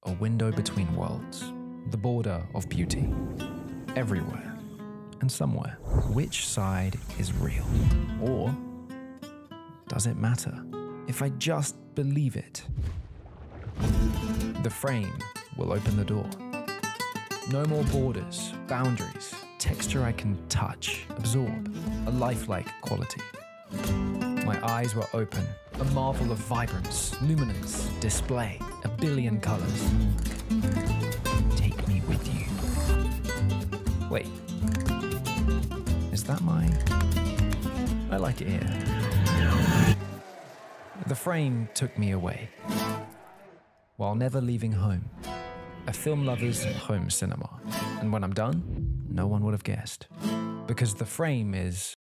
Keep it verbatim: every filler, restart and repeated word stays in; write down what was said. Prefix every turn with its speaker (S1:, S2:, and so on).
S1: a window between worlds, the border of beauty, everywhere and somewhere. Which side is real? Or does it matter if I just believe it? The frame will open the door. No more borders, boundaries, texture I can touch, absorb, a lifelike quality. My eyes were open, a marvel of vibrance, luminance, display, a billion colors. Take me with you. Wait, is that my... I like it here. The frame took me away, while never leaving home. A film lover's home cinema. And when I'm done, no one would have guessed. Because the frame is